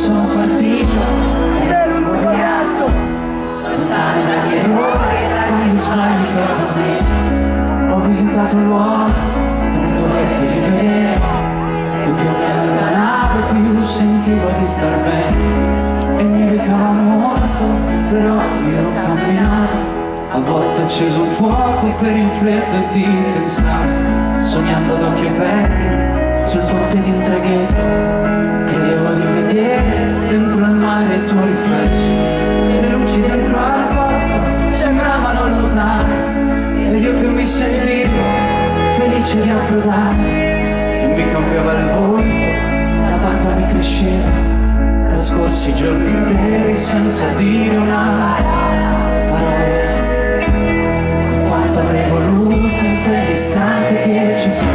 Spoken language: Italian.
sono partito ero un viaggio lontano dagli errori e dagli sbagli che ho commesso. Ho visitato luoghi per non doverti rivedere, e più mi allontanavo più sentivo di star bene. E nevicava molto, però io camminavo, a volte ho acceso un fuoco per il freddo e ti pensavo, sognando d'occhi aperti sul ponte di un traghetto. Credevo di vedere dentro il mare il tuo riflesso, le luci dentro al porto sembravano lontane, ed io che mi sentivo felice di approdare. E mi cambiava il volto, la barba mi cresceva, trascorsi giorni interi senza dire una parola, quanto avrei voluto in quell'istante che ci fu.